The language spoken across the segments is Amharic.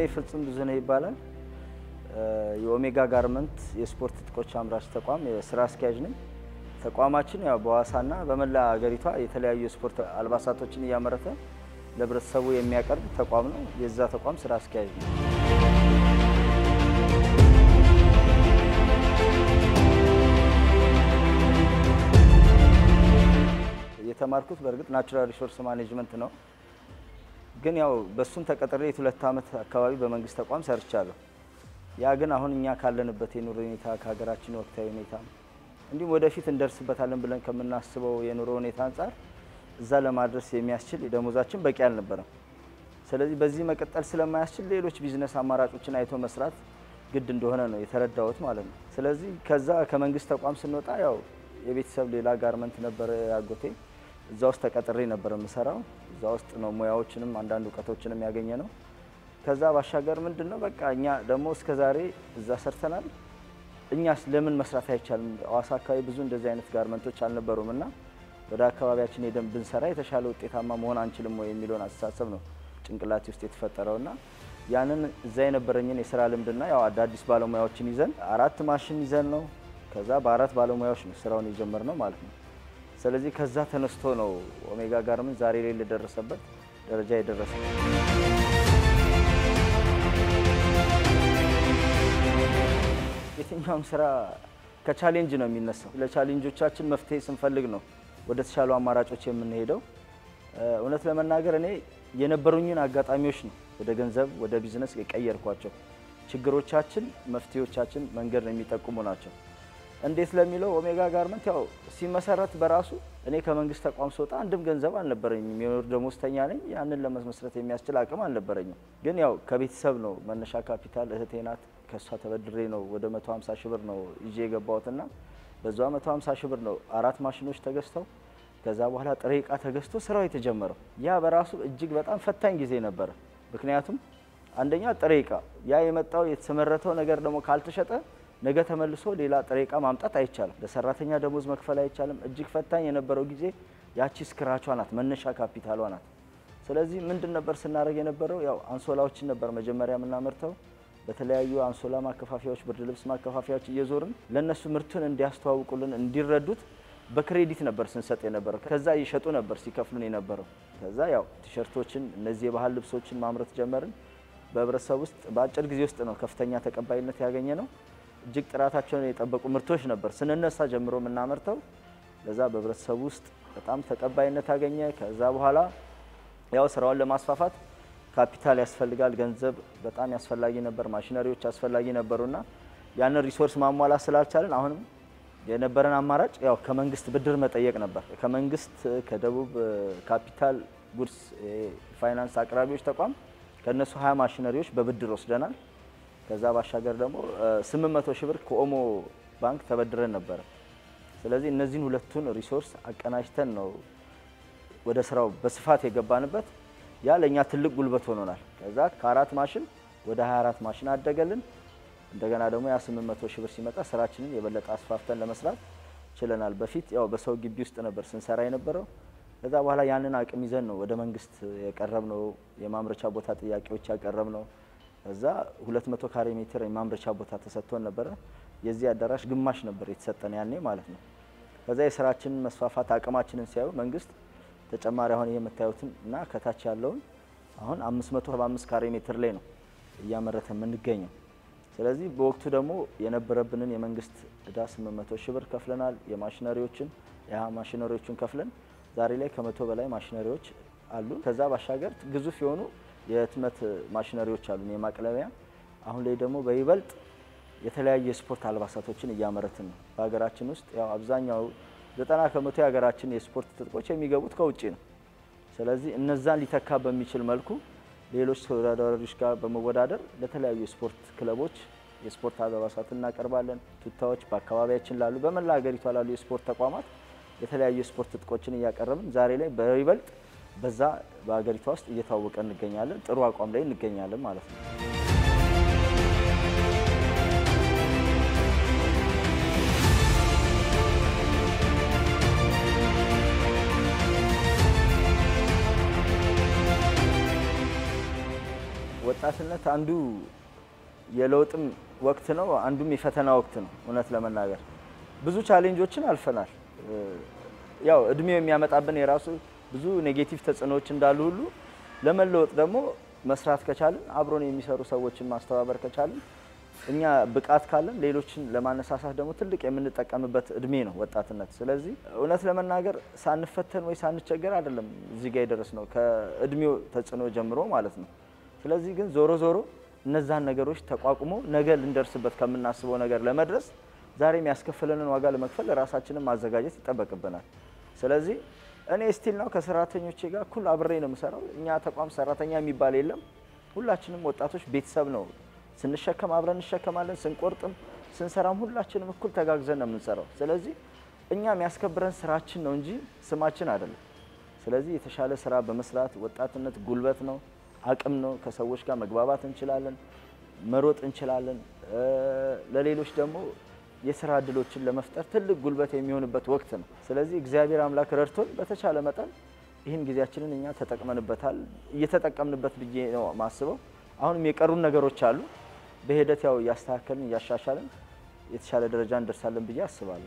ፍጹም ብዙነህ ይባላል የኦሜጋ ጋርመንት የስፖርት ትጥቆች አምራች ተቋም የስራ አስኪያጅ ነኝ ተቋማችን ያው በዋሳና በመላ ሀገሪቷ የተለያዩ ስፖርት አልባሳቶችን ያመረተ ለብረተሰቡ የሚያቀርብ ተቋም ነው የዛ ተቋም ስራ አስኪያጅ ነኝ የተማርኩት በርግጥ ናቹራል ሪሶርስ ማኔጅመንት ነው ግን ያው በሱም ተቀጥሬ የ2 አመት አካባቢ በመንግስት ተቋም ሰርቻለሁ ያ ግን አሁን እኛ ካለንበት የኑሮ ሁኔታ ከሀገራችን ወቅታዊ ሁኔታ እንዲሁም ወደፊት እንደርስበታለን ብለን ከምናስበው የኑሮ ሁኔታ አንፃር እዛ ለማድረስ የሚያስችል ደሞዛችን በቂ አልነበረም ስለዚህ በዚህ መቀጠል ስለማያስችል ሌሎች ቢዝነስ አማራጮችን አይቶ መስራት ግድ እንደሆነ ነው የተረዳሁት ማለት ነው ስለዚህ ከዛ ከመንግስት ተቋም ስንወጣ ያው የቤተሰብ ሌላ ጋርመንት ነበር ያጎቴ እዛ ውስጥ ተቀጥሬ ነበር የምሰራው እዛ ውስጥ ነው ሙያዎችንም አንዳንድ ዕውቀቶችንም ያገኘነው ከዛ ባሻገር ምንድነው በቃ እኛ ደሞ እስከ ዛሬ እዛ ሰርተናል እኛስ ለምን መስራት አይቻልም አዋሳ አካባቢ ብዙ እንደዚህ አይነት ጋርመንቶች አልነበሩምና ወደ አካባቢያችን ሄደን ብንሰራ የተሻለ ውጤታማ መሆን አንችልም ወይ የሚለውን አስተሳሰብ ነው ጭንቅላቴ ውስጥ የተፈጠረውና ያንን እዛ የነበረኝን የሥራ ልምድና ያው አዳዲስ ባለሙያዎችን ይዘን 4 ማሽን ይዘን ነው ከዛ በ4 ባለሙያዎች ነው ስራውን የጀመርነው ማለት ነው ስለዚህ ከዛ ተነስቶ ነው ኦሜጋ ጋርመንት ዛሬ ላይ ለደረሰበት ደረጃ የደረሰው የትኛውም ስራ ከቻሌንጅ ነው የሚነሳው ለቻሌንጆቻችን መፍትሄ ስንፈልግ ነው ወደ ተሻሉ አማራጮች የምንሄደው እውነት ለመናገር እኔ የነበሩኝን አጋጣሚዎች ነው ወደ ገንዘብ ወደ ቢዝነስ የቀየርኳቸው ችግሮቻችን መፍትሄዎቻችን መንገድ ነው የሚጠቁሙ ናቸው እንዴት ለሚለው ኦሜጋ ጋርመንት ያው ሲመሰረት በራሱ እኔ ከመንግስት ተቋም ስወጣ አንድም ገንዘብ አልነበረኝም የወር ደሞዝተኛ ነኝ ያንን ለመስመስረት የሚያስችል አቅም አልነበረኝም ግን ያው ከቤተሰብ ነው መነሻ ካፒታል እህቴ ናት ከሷ ተበድሬ ነው ወደ 150 ሺህ ብር ነው ይዤ የገባሁትና በዛው 150 ሺህ ብር ነው 4 ማሽኖች ተገዝተው ከዛ በኋላ ጥሬ ዕቃ ተገዝቶ ስራው የተጀመረው ያ በራሱ እጅግ በጣም ፈታኝ ጊዜ ነበር ምክንያቱም አንደኛ ጥሬ ዕቃ ያ የመጣው የተሰመረተው ነገር ደግሞ ካልተሸጠ ነገ ተመልሶ ሌላ ጥሬ ዕቃ ማምጣት አይቻልም ለሰራተኛ ደሞዝ መክፈል አይቻልም እጅግ ፈታኝ የነበረው ጊዜ ያቺ ስክራቿ ናት መነሻ ካፒታሏ ናት ስለዚህ ምንድን ነበር ስናደርግ የነበረው ያው አንሶላዎችን ነበር መጀመሪያ የምናመርተው በተለያዩ አንሶላ ማከፋፊያዎች ብርድ ልብስ ማከፋፊያዎች እየዞርን ለነሱ ምርቱን እንዲያስተዋውቁልን እንዲረዱት በክሬዲት ነበር ስንሰጥ የነበረው ከዛ ይሸጡ ነበር ሲከፍሉን የነበረው ከዛ ያው ቲሸርቶችን እነዚህ የባህል ልብሶችን ማምረት ጀመርን በህብረተሰቡ ውስጥ በአጭር ጊዜ ውስጥ ነው ከፍተኛ ተቀባይነት ያገኘነው እጅግ ጥራታቸውን የጠበቁ ምርቶች ነበር ስንነሳ ጀምሮ የምናመርተው ለዛ በህብረተሰቡ ውስጥ በጣም ተቀባይነት አገኘ ከዛ በኋላ ያው ስራውን ለማስፋፋት ካፒታል ያስፈልጋል ገንዘብ በጣም ያስፈልጋጊ ነበር ማሽነሪዎች ያስፈልጋጊ ነበርና ያን ሪሶርስ ማሟላት ስላልቻለን አሁንም የነበረን አማራጭ ያው ከመንግስት ብድር መጠየቅ ነበር ከመንግስት ከደቡብ ካፒታል ጉድስ ፋይናንስ አቅራቢዎች ተቋም ከነሱ 20 ማሽነሪዎች በብድር ወስደናል ከዛ ባሻገር ደግሞ 800 ሺህ ብር ከኦሞ ባንክ ተበድረን ነበር ስለዚህ እነዚህን ሁለቱን ሪሶርስ አቀናጅተን ነው ወደ ስራው በስፋት የገባንበት ያ ለኛ ትልቅ ጉልበት ሆኖናል ከዛ ከ4 ማሽን ወደ 24 ማሽን አደገልን እንደገና ደግሞ ያ 800 ሺህ ብር ሲመጣ ስራችንን የበለጠ አስፋፍተን ለመስራት ችለናል በፊት ያው በሰው ግቢ ውስጥ ነበር ስንሰራ የነበረው ከዛ በኋላ ያንን አቅም ይዘን ነው ወደ መንግስት የቀረብነው የማምረቻ ቦታ ጥያቄዎች ያቀረብነው ከዛ 200 ካሬ ሜትር የማምረቻ ቦታ ተሰጥቶን ነበር የዚህ አዳራሽ ግማሽ ነበር የተሰጠን ያኔ ማለት ነው ከዛ የስራችንን መስፋፋት አቅማችንን ሲያዩ መንግስት ተጨማሪ አሁን የምታዩትን እና ከታች ያለውን አሁን 575 ካሬ ሜትር ላይ ነው እያመረተ የምንገኘው ስለዚህ በወቅቱ ደግሞ የነበረብንን የመንግስት እዳ 800 ሺህ ብር ከፍለናል የማሽነሪዎችን ማሽነሪዎችን ከፍለን ዛሬ ላይ ከ100 በላይ ማሽነሪዎች አሉ ከዛ ባሻገር ግዙፍ የሆኑ የህትመት ማሽነሪዎች አሉ የማቅለሚያ አሁን ላይ ደግሞ በይበልጥ የተለያየ ስፖርት አልባሳቶችን እያመረትን ነው በሀገራችን ውስጥ ያው አብዛኛው 90% የሀገራችን የስፖርት ትጥቆች የሚገቡት ከውጪ ነው ስለዚህ እነዛን ሊተካ በሚችል መልኩ ሌሎች ተወዳዳሪዎች ጋር በመወዳደር ለተለያዩ ስፖርት ክለቦች የስፖርት አልባሳትን እናቀርባለን ቱታዎች በአካባቢያችን ላሉ በመላ ሀገሪቷ ላሉ የስፖርት ተቋማት የተለያዩ ስፖርት ትጥቆችን እያቀረብን ዛሬ ላይ በይበልጥ በዛ በሀገሪቷ ውስጥ እየታወቀ እንገኛለን ጥሩ አቋም ላይ እንገኛለን ማለት ነው ወጣትነት አንዱ የለውጥም ወቅት ነው፣ አንዱም የፈተና ወቅት ነው። እውነት ለመናገር ብዙ ቻሌንጆችን አልፈናል። ያው እድሜው የሚያመጣብን የራሱ ብዙ ኔጌቲቭ ተጽዕኖዎች እንዳሉ ሁሉ ለመለወጥ ደግሞ መስራት ከቻልን አብሮን የሚሰሩ ሰዎችን ማስተባበር ከቻልን እኛ ብቃት ካለን ሌሎችን ለማነሳሳት ደግሞ ትልቅ የምንጠቀምበት እድሜ ነው ወጣትነት። ስለዚህ እውነት ለመናገር ሳንፈተን ወይ ሳንቸገር አይደለም እዚህ ጋር የደረስነው ከእድሜው ተጽዕኖ ጀምሮ ማለት ነው። ስለዚህ ግን ዞሮ ዞሮ እነዛን ነገሮች ተቋቁሞ ነገ ልንደርስበት ከምናስበው ነገር ለመድረስ ዛሬ የሚያስከፍለንን ዋጋ ለመክፈል ራሳችንን ማዘጋጀት ይጠበቅብናል። ስለዚህ እኔ ስቲል ነው ከሰራተኞቼ ጋር እኩል አብሬ ነው የምሰራው። እኛ ተቋም ሰራተኛ የሚባል የለም። ሁላችንም ወጣቶች ቤተሰብ ነው። ስንሸከም አብረን እንሸከማለን፣ ስንቆርጥም ስንሰራም ሁላችንም እኩል ተጋግዘን ነው የምንሰራው። ስለዚህ እኛ የሚያስከብረን ስራችን ነው እንጂ ስማችን አይደለም። ስለዚህ የተሻለ ስራ በመስራት ወጣትነት ጉልበት ነው፣ አቅም ነው። ከሰዎች ጋር መግባባት እንችላለን፣ መሮጥ እንችላለን። ለሌሎች ደግሞ የስራ እድሎችን ለመፍጠር ትልቅ ጉልበት የሚሆንበት ወቅት ነው። ስለዚህ እግዚአብሔር አምላክ ረድቶን በተቻለ መጠን ይህን ጊዜያችንን እኛ ተጠቅመንበታል፣ እየተጠቀምንበት ብዬ ነው ማስበው። አሁንም የቀሩን ነገሮች አሉ። በሂደት ያው ያስተካከልን ያሻሻልን የተሻለ ደረጃ እንደርሳለን ብዬ አስባለሁ።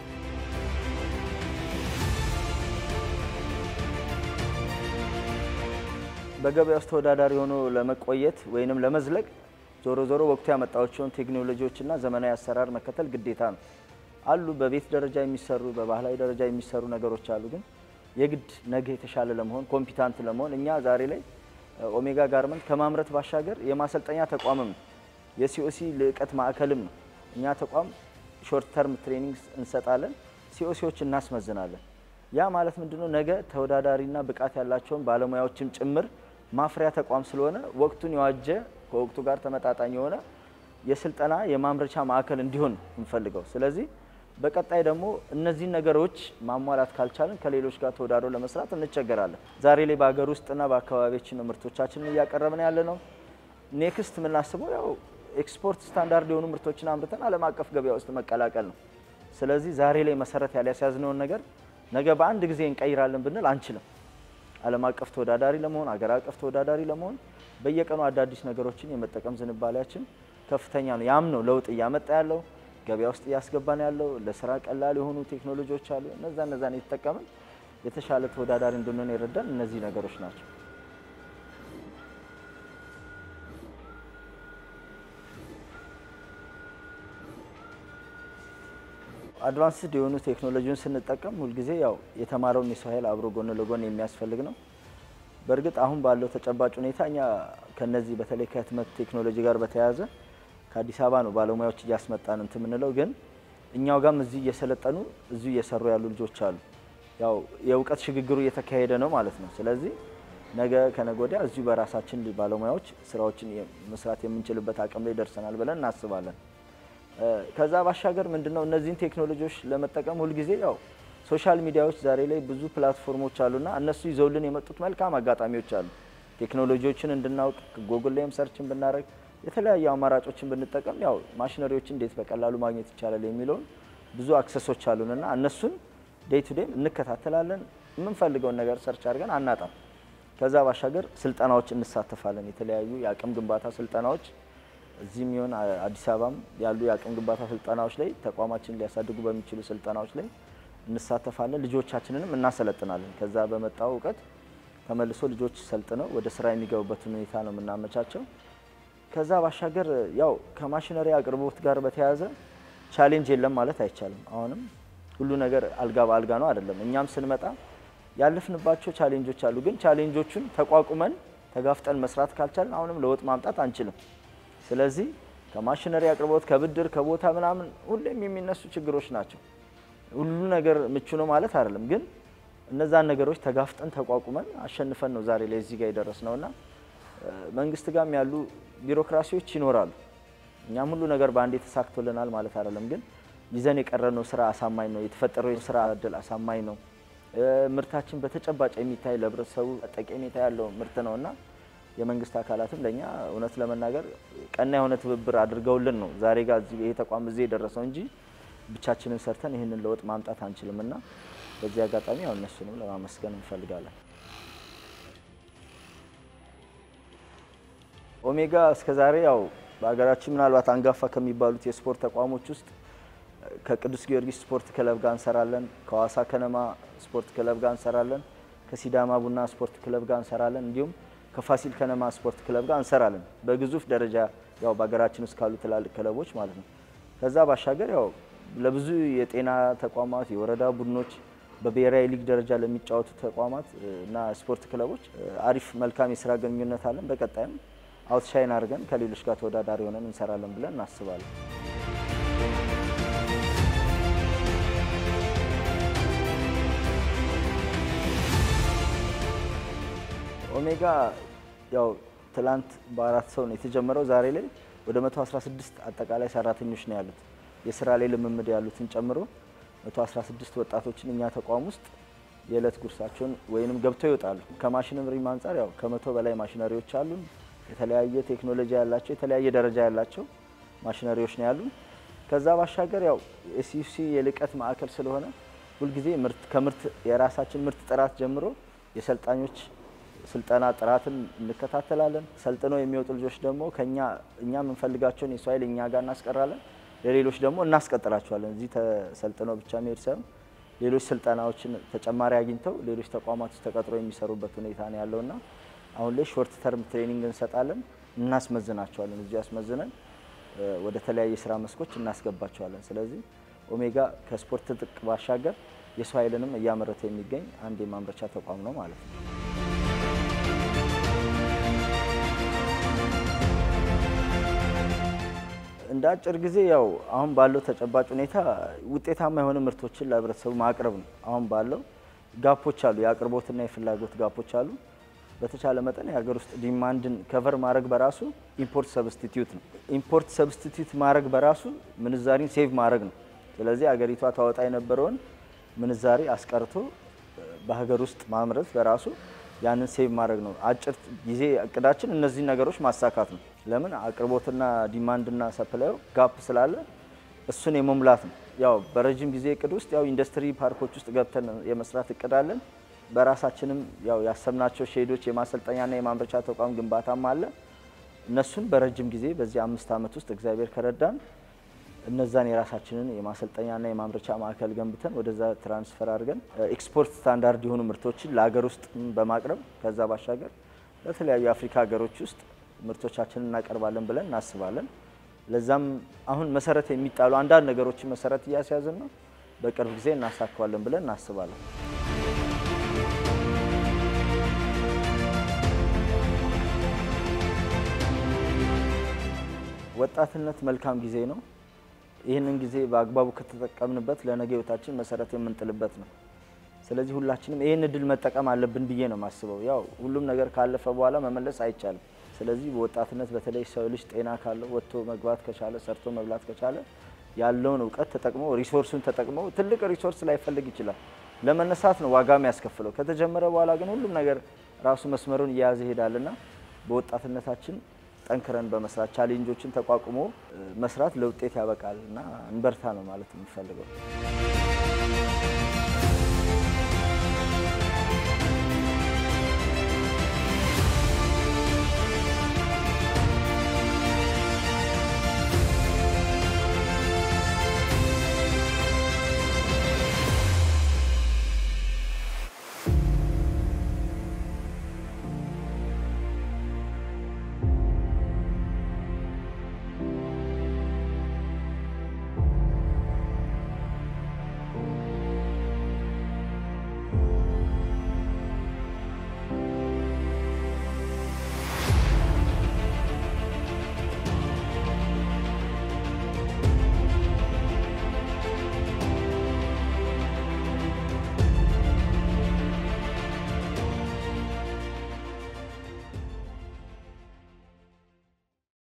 በገበያ ውስጥ ተወዳዳሪ ሆኖ ለመቆየት ወይንም ለመዝለቅ ዞሮ ዞሮ ወቅቱ ያመጣዎችን ቴክኖሎጂዎችና ዘመናዊ አሰራር መከተል ግዴታ ነው። አሉ በቤት ደረጃ የሚሰሩ በባህላዊ ደረጃ የሚሰሩ ነገሮች አሉ። ግን የግድ ነገ የተሻለ ለመሆን ኮምፒታንት ለመሆን እኛ ዛሬ ላይ ኦሜጋ ጋርመንት ከማምረት ባሻገር የማሰልጠኛ ተቋምም ነው፣ የሲኦሲ ልዕቀት ማዕከልም ነው። እኛ ተቋም ሾርት ተርም ትሬኒንግ እንሰጣለን፣ ሲኦሲዎች እናስመዝናለን። ያ ማለት ምንድነው? ነገ ተወዳዳሪና ብቃት ያላቸውን ባለሙያዎችም ጭምር ማፍሪያ ተቋም ስለሆነ ወቅቱን የዋጀ ከወቅቱ ጋር ተመጣጣኝ የሆነ የስልጠና የማምረቻ ማዕከል እንዲሆን እንፈልገው። ስለዚህ በቀጣይ ደግሞ እነዚህ ነገሮች ማሟላት ካልቻለን ከሌሎች ጋር ተወዳድሮ ለመስራት እንቸገራለን። ዛሬ ላይ በአገር ውስጥና በአካባቢያችን ምርቶቻችንን እያቀረብን ያለ ነው። ኔክስት የምናስበው ያው ኤክስፖርት ስታንዳርድ የሆኑ ምርቶችን አምርተን ዓለም አቀፍ ገበያ ውስጥ መቀላቀል ነው። ስለዚህ ዛሬ ላይ መሰረት ያልያዝነውን ነገር ነገ በአንድ ጊዜ እንቀይራለን ብንል አንችልም። ዓለም አቀፍ ተወዳዳሪ ለመሆን አገር አቀፍ ተወዳዳሪ ለመሆን በየቀኑ አዳዲስ ነገሮችን የመጠቀም ዝንባሌያችን ከፍተኛ ነው። ያም ነው ለውጥ እያመጣ ያለው ገበያ ውስጥ እያስገባን ያለው። ለስራ ቀላል የሆኑ ቴክኖሎጂዎች አሉ። እነዛን እየተጠቀምን የተሻለ ተወዳዳሪ እንድንሆን ይረዳን እነዚህ ነገሮች ናቸው። አድቫንስድ የሆኑ ቴክኖሎጂውን ስንጠቀም ሁሉ ጊዜ ያው የተማረውን የሰው ኃይል አብሮ ጎን ለጎን የሚያስፈልግ ነው። በእርግጥ አሁን ባለው ተጨባጭ ሁኔታ እኛ ከነዚህ በተለይ ከህትመት ቴክኖሎጂ ጋር በተያያዘ ከአዲስ አበባ ነው ባለሙያዎች እያስመጣን እንት ምንለው፣ ግን እኛው ጋርም እዚህ እየሰለጠኑ እዚህ እየሰሩ ያሉ ልጆች አሉ። ያው የእውቀት ሽግግሩ እየተካሄደ ነው ማለት ነው። ስለዚህ ነገ ከነገ ወዲያ እዚህ በራሳችን ባለሙያዎች ስራዎችን መስራት የምንችልበት አቅም ላይ ደርሰናል ብለን እናስባለን። ከዛ ባሻገር ምንድነው እነዚህን ቴክኖሎጂዎች ለመጠቀም ሁሉ ጊዜ ያው ሶሻል ሚዲያዎች ዛሬ ላይ ብዙ ፕላትፎርሞች አሉና እነሱ ይዘውልን የመጡት መልካም አጋጣሚዎች አሉ። ቴክኖሎጂዎችን እንድናውቅ ጉግል ላይም ሰርችን ብናረግ የተለያዩ አማራጮችን ብንጠቀም ያው ማሽነሪዎችን እንዴት በቀላሉ ማግኘት ይቻላል የሚለው ብዙ አክሰሶች አሉንና እነሱን ዴይ ቱ ዴይ እንከታተላለን። የምንፈልገውን ነገር ሰርች አድርገን አናጣም። ከዛ ባሻገር ስልጠናዎች እንሳተፋለን። የተለያዩ የአቅም ግንባታ ስልጠናዎች እዚህም ይሁን አዲስ አበባም ያሉ የአቅም ግንባታ ስልጠናዎች ላይ ተቋማችን ሊያሳድጉ በሚችሉ ስልጠናዎች ላይ እንሳተፋለን። ልጆቻችንንም እናሰለጥናለን። ከዛ በመጣው እውቀት ተመልሶ ልጆች ሰልጥነው ወደ ስራ የሚገቡበት ሁኔታ ነው የምናመቻቸው። ከዛ ባሻገር ያው ከማሽነሪ አቅርቦት ጋር በተያያዘ ቻሌንጅ የለም ማለት አይቻልም። አሁንም ሁሉ ነገር አልጋ በአልጋ ነው አይደለም። እኛም ስንመጣ ያለፍንባቸው ቻሌንጆች አሉ። ግን ቻሌንጆቹን ተቋቁመን ተጋፍጠን መስራት ካልቻልን አሁንም ለውጥ ማምጣት አንችልም። ስለዚህ ከማሽነሪ አቅርቦት ከብድር ከቦታ ምናምን ሁሌም የሚነሱ ችግሮች ናቸው። ሁሉ ነገር ምቹ ነው ማለት አይደለም። ግን እነዛን ነገሮች ተጋፍጠን ተቋቁመን አሸንፈን ነው ዛሬ ላይ እዚህ ጋር የደረስነውና መንግስት ጋርም ያሉ ቢሮክራሲዎች ይኖራሉ። እኛም ሁሉ ነገር በአንዴ ተሳክቶልናል ማለት አይደለም። ግን ይዘን የቀረነው ስራ አሳማኝ ነው። የተፈጠረው የስራ እድል አሳማኝ ነው። ምርታችን በተጨባጭ የሚታይ ለህብረተሰቡ ጠቀሜታ ያለው ምርት ነውና የመንግስት አካላትም ለኛ እውነት ለመናገር ቀና የሆነ ትብብር አድርገውልን ነው ዛሬ ጋር እዚህ ይሄ ተቋም እዚህ የደረሰው እንጂ ብቻችንን ሰርተን ይሄንን ለውጥ ማምጣት አንችልምና በዚህ አጋጣሚ ያው እነሱንም ለማመስገን እንፈልጋለን። ኦሜጋ እስከዛሬ ያው በአገራችን ምናልባት አንጋፋ ከሚባሉት የስፖርት ተቋሞች ውስጥ ከቅዱስ ጊዮርጊስ ስፖርት ክለብ ጋር እንሰራለን፣ ከዋሳ ከነማ ስፖርት ክለብ ጋር እንሰራለን፣ ከሲዳማ ቡና ስፖርት ክለብ ጋር እንሰራለን፣ እንዲሁም ከፋሲል ከነማ ስፖርት ክለብ ጋር እንሰራለን። በግዙፍ ደረጃ ያው በአገራችን ውስጥ ካሉ ትላልቅ ክለቦች ማለት ነው። ከዛ ባሻገር ያው ለብዙ የጤና ተቋማት፣ የወረዳ ቡድኖች፣ በብሔራዊ ሊግ ደረጃ ለሚጫወቱ ተቋማት እና ስፖርት ክለቦች አሪፍ መልካም የስራ ግንኙነት አለን። በቀጣይም አውትሻይን አድርገን ከሌሎች ጋር ተወዳዳሪ ሆነን እንሰራለን ብለን እናስባለን። ኦሜጋ ያው ትላንት በ4 ሰው ነው የተጀመረው። ዛሬ ላይ ወደ 116 አጠቃላይ ሰራተኞች ነው ያሉት። የስራ ላይ ልምምድ ያሉትን ጨምሮ 116 ወጣቶችን እኛ ተቋም ውስጥ የዕለት ጉርሳቸውን ወይንም ገብተው ይወጣሉ። ከማሽነሪ አንፃር ያው ከ100 በላይ ማሽነሪዎች አሉን። የተለያየ ቴክኖሎጂ ያላቸው የተለያየ ደረጃ ያላቸው ማሽነሪዎች ነው ያሉን። ከዛ ባሻገር ያው ኤስዩሲ የልቀት ማዕከል ስለሆነ ሁልጊዜ ከምርት የራሳችን ምርት ጥራት ጀምሮ የሰልጣኞች ስልጠና ጥራትን እንከታተላለን። ሰልጥነው የሚወጡ ልጆች ደግሞ እኛ የምንፈልጋቸውን የሰው ኃይል እኛ ጋር እናስቀራለን፣ ለሌሎች ደግሞ እናስቀጥላቸዋለን። እዚህ ተሰልጥነው ብቻ መሄድ ሳይሆን ሌሎች ስልጠናዎችን ተጨማሪ አግኝተው ሌሎች ተቋማት ውስጥ ተቀጥረው የሚሰሩበት ሁኔታ ነው ያለውና አሁን ላይ ሾርት ተርም ትሬኒንግ እንሰጣለን፣ እናስመዝናቸዋለን። እዚህ አስመዝነን ወደ ተለያየ ስራ መስኮች እናስገባቸዋለን። ስለዚህ ኦሜጋ ከስፖርት ትጥቅ ባሻገር የሰው ኃይልንም እያመረተ የሚገኝ አንድ የማምረቻ ተቋም ነው ማለት ነው። እንደ አጭር ጊዜ ያው አሁን ባለው ተጨባጭ ሁኔታ ውጤታማ የሆኑ ምርቶችን ለህብረተሰቡ ማቅረብ ነው። አሁን ባለው ጋፖች አሉ፣ የአቅርቦትና የፍላጎት ጋፖች አሉ። በተቻለ መጠን የሀገር ውስጥ ዲማንድን ከቨር ማድረግ በራሱ ኢምፖርት ሰብስቲቲዩት ነው። ኢምፖርት ሰብስቲቲዩት ማድረግ በራሱ ምንዛሪን ሴቭ ማድረግ ነው። ስለዚህ ሀገሪቷ ታወጣ የነበረውን ምንዛሪ አስቀርቶ በሀገር ውስጥ ማምረት በራሱ ያንን ሴቭ ማድረግ ነው። አጭር ጊዜ እቅዳችን እነዚህ ነገሮች ማሳካት ነው። ለምን አቅርቦትና ዲማንድና ሰፕላዩ ጋፕ ስላለ እሱን የመሙላት ነው። ያው በረጅም ጊዜ እቅድ ውስጥ ያው ኢንዱስትሪ ፓርኮች ውስጥ ገብተን የመስራት እቅድ አለን። በራሳችንም ያው ያሰብናቸው ሼዶች የማሰልጠኛና የማምረቻ ተቋም ግንባታም አለ። እነሱን በረጅም ጊዜ በዚህ 5 ዓመት ውስጥ እግዚአብሔር ከረዳን እነዛን የራሳችንን የማሰልጠኛና የማምረቻ ማዕከል ገንብተን ወደዛ ትራንስፈር አድርገን ኤክስፖርት ስታንዳርድ የሆኑ ምርቶችን ለሀገር ውስጥ በማቅረብ ከዛ ባሻገር ለተለያዩ የአፍሪካ ሀገሮች ውስጥ ምርቶቻችንን እናቀርባለን ብለን እናስባለን። ለዛም አሁን መሰረት የሚጣሉ አንዳንድ ነገሮችን መሰረት እያስያዝን ነው። በቅርብ ጊዜ እናሳካዋለን ብለን እናስባለን። ወጣትነት መልካም ጊዜ ነው። ይህንን ጊዜ በአግባቡ ከተጠቀምንበት ለነገ ህይወታችን መሰረት የምንጥልበት ነው። ስለዚህ ሁላችንም ይህን እድል መጠቀም አለብን ብዬ ነው የማስበው። ያው ሁሉም ነገር ካለፈ በኋላ መመለስ አይቻልም። ስለዚህ በወጣትነት በተለይ ሰው ልጅ ጤና ካለው ወጥቶ መግባት ከቻለ ሰርቶ መብላት ከቻለ ያለውን እውቀት ተጠቅሞ ሪሶርሱን ተጠቅሞ ትልቅ ሪሶርስ ላይፈልግ ይችላል። ለመነሳት ነው ዋጋ የሚያስከፍለው። ከተጀመረ በኋላ ግን ሁሉም ነገር ራሱ መስመሩን እየያዘ ይሄዳልና በወጣትነታችን ጠንክረን በመስራት ቻሌንጆችን ተቋቁሞ መስራት ለውጤት ያበቃልና እንበርታ ነው ማለት የምፈልገው።